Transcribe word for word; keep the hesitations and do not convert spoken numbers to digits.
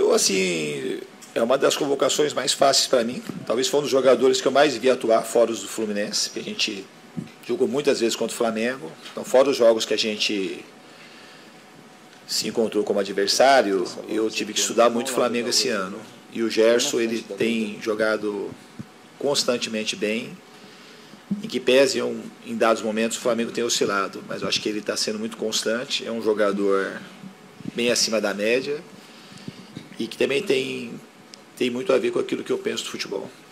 Gerson, assim, é uma das convocações mais fáceis para mim. Talvez foi um dos jogadores que eu mais vi atuar fora os do Fluminense, porque a gente jogou muitas vezes contra o Flamengo. Então, fora os jogos que a gente se encontrou como adversário, eu tive que estudar muito o Flamengo esse ano. E o Gerson, ele tem jogado constantemente bem, em que pese um, em dados momentos o Flamengo tem oscilado, mas eu acho que ele está sendo muito constante, é um jogador bem acima da média e que também tem, tem muito a ver com aquilo que eu penso do futebol.